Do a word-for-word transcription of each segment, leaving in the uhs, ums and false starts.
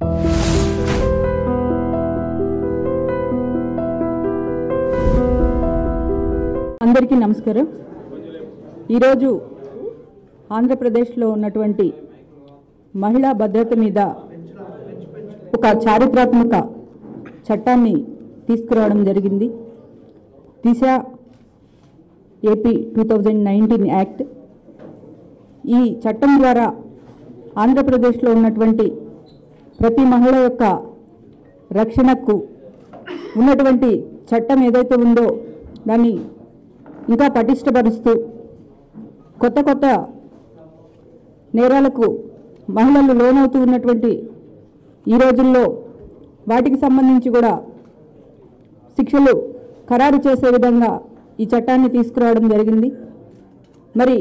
అందరికీ నమస్కారం. ఈరోజు ఆంధ్రప్రదేశ్లో ఉన్నటువంటి మహిళా భద్రత మీద ఒక చారిత్రాత్మక చట్టాన్ని తీసుకురావడం జరిగింది. Disha AP two thousand nineteen act. ఈ చట్టం ద్వారా ఆంధ్రప్రదేశ్లో ఉన్నటువంటి ప్రతి మహిళ యొక్క రక్షణకు ఉన్నటువంటి చట్టం ఏదైతే ఉందో దాన్ని ఇంకా పటిష్టపరుస్తూ కొత్త కొత్త నేరాలకు మహిళలు లోనవుతూ ఉన్నటువంటి ఈ రోజుల్లో వాటికి సంబంధించి కూడా శిక్షలు ఖరారు చేసే విధంగా ఈ చట్టాన్ని తీసుకురావడం జరిగింది. మరి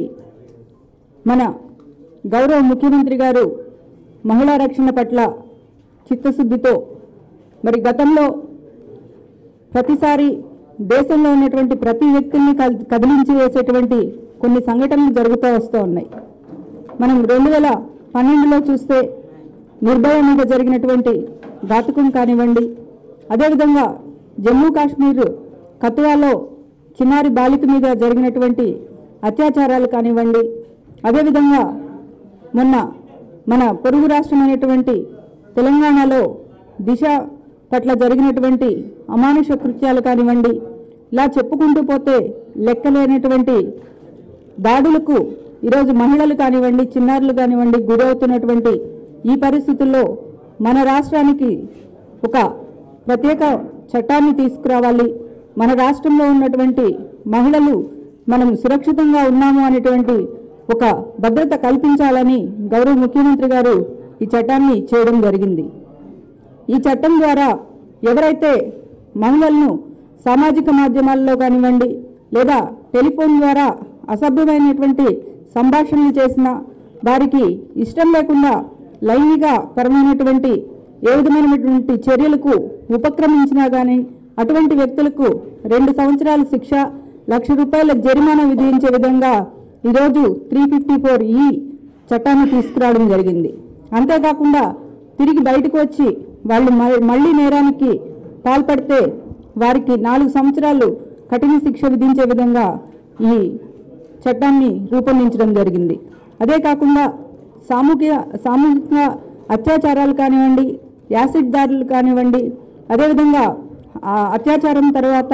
మన గౌరవ ముఖ్యమంత్రి గారు మహిళా రక్షణ పట్ల చిత్తశుద్ధితో మరి గతంలో ప్రతిసారి దేశంలో ఉన్నటువంటి ప్రతి వ్యక్తిని కదిలించి వేసేటువంటి కొన్ని సంఘటనలు జరుగుతూ వస్తూ ఉన్నాయి. మనం రెండు వేల పన్నెండులో చూస్తే నిర్భయ మీద జరిగినటువంటి ఘాతుకం కానివ్వండి, అదేవిధంగా జమ్మూ కాశ్మీర్ కతువాలో చిన్నారి బాలిక మీద జరిగినటువంటి అత్యాచారాలు కానివ్వండి, అదేవిధంగా మొన్న మన పొరుగు రాష్ట్రమైనటువంటి తెలంగాణలో దిశ పట్ల జరిగినటువంటి అమానుష కృత్యాలు కానివ్వండి, ఇలా చెప్పుకుంటూ పోతే లెక్కలేనటువంటి దాడులకు ఈరోజు మహిళలు కానివ్వండి, చిన్నారులు కానివ్వండి గురవుతున్నటువంటి ఈ పరిస్థితుల్లో మన రాష్ట్రానికి ఒక ప్రత్యేక చట్టాన్ని తీసుకురావాలి. మన రాష్ట్రంలో ఉన్నటువంటి మహిళలు మనం సురక్షితంగా ఉన్నాము అనేటువంటి ఒక భద్రత కల్పించాలని గౌరవ ముఖ్యమంత్రి గారు ఈ చట్టాన్ని చేయడం జరిగింది. ఈ చట్టం ద్వారా ఎవరైతే మహిళలను సామాజిక మాధ్యమాల్లో కానివ్వండి లేదా టెలిఫోన్ ద్వారా అసభ్యమైనటువంటి సంభాషణలు చేసినా, వారికి ఇష్టం లేకుండా లైంగిక పరమైనటువంటి ఏ విధమైనటువంటి చర్యలకు ఉపక్రమించినా కానీ అటువంటి వ్యక్తులకు రెండు సంవత్సరాల శిక్ష, లక్ష రూపాయల జరిమానా విధించే విధంగా ఈరోజు త్రీ ఫిఫ్టీ ఫోర్ ఈ చట్టాన్ని తీసుకురావడం జరిగింది. అంతేకాకుండా తిరిగి బయటకు వచ్చి వాళ్ళు మళ్ళీ నేరానికి పాల్పడితే వారికి నాలుగు సంవత్సరాలు కఠిన శిక్ష విధించే విధంగా ఈ చట్టాన్ని రూపొందించడం జరిగింది. అదే కాకుండా సామూహిక సామూహిక అత్యాచారాలు కానివ్వండి, యాసిడ్ దాడులు కానివ్వండి, అదేవిధంగా అత్యాచారం తర్వాత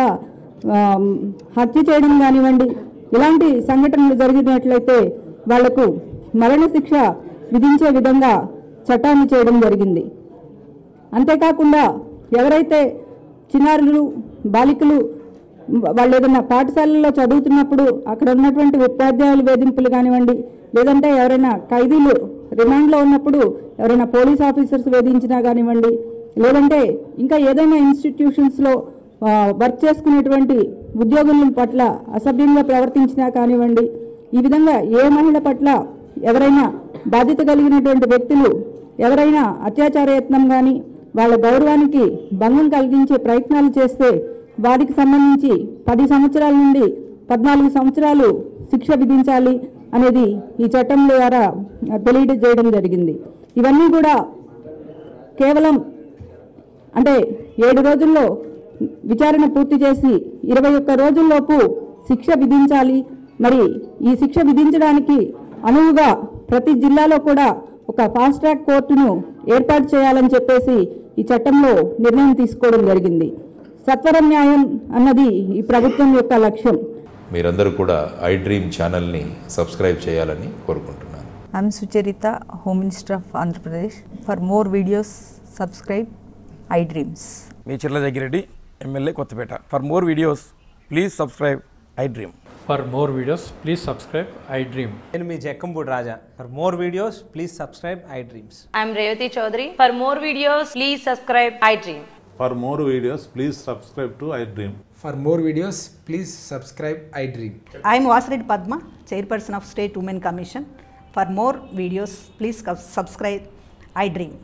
హత్య చేయడం కానివ్వండి, ఇలాంటి సంఘటనలు జరిగినట్లయితే వాళ్లకు మరణశిక్ష విధించే విధంగా చట్టాన్ని చేయడం జరిగింది. అంతేకాకుండా ఎవరైతే చిన్నారులు బాలికలు వాళ్ళు ఏదైనా పాఠశాలల్లో చదువుతున్నప్పుడు అక్కడ ఉన్నటువంటి ఉపాధ్యాయుల వేధింపులు కానివ్వండి, లేదంటే ఎవరైనా ఖైదీలు రిమాండ్లో ఉన్నప్పుడు ఎవరైనా పోలీస్ ఆఫీసర్స్ వేధించినా కానివ్వండి, లేదంటే ఇంకా ఏదైనా ఇన్స్టిట్యూషన్స్లో వర్క్ చేసుకునేటువంటి ఉద్యోగుల పట్ల అసభ్యంగా ప్రవర్తించినా కానివ్వండి, ఈ విధంగా ఏ మహిళ పట్ల ఎవరైనా బాధ్యత కలిగినటువంటి వ్యక్తులు ఎవరైనా అత్యాచార యత్నం కానీ వాళ్ళ గౌరవానికి భంగం కలిగించే ప్రయత్నాలు చేస్తే వారికి సంబంధించి పది సంవత్సరాల నుండి పద్నాలుగు సంవత్సరాలు శిక్ష విధించాలి అనేది ఈ చట్టం ద్వారా తెలియజేయడం జరిగింది. ఇవన్నీ కూడా కేవలం అంటే ఏడు రోజుల్లో విచారణ పూర్తి చేసి ఇరవై ఒక్క రోజుల్లోపు శిక్ష విధించాలి. మరి ఈ శిక్ష విధించడానికి అనువుగా ప్రతి జిల్లాలో కూడా ఒక ఫాస్ట్ ట్రాక్ కోర్టును ఏర్పాటు చేయాలని చెప్పేసి ఈ చట్టంలో నిర్ణయం తీసుకోవడం జరిగింది. సత్వర న్యాయం అన్నది ఈ ప్రభుత్వం యొక్క లక్ష్యం. మీరందరూ కూడా iDream ఛానల్ని సబ్స్క్రైబ్ చేయాలని కోరుకుంటున్నాను. I'm Sucharita, Home Minister of Andhra Pradesh. For more videos, subscribe iDreams. మీ Chirla Jaggireddy MLA Kothapeta. For more videos, please subscribe iDream. For more videos, please subscribe iDream. నేను మీ జక్కంపూడి రాజా. For more videos, please subscribe iDreams. I'm Revati Chaudhary. For more videos, please subscribe iDream. For more videos, please subscribe to iDream. For more videos, please subscribe iDream. I am Vasireddy Padma, Chairperson of State Women Commission. For more videos, please subscribe iDream.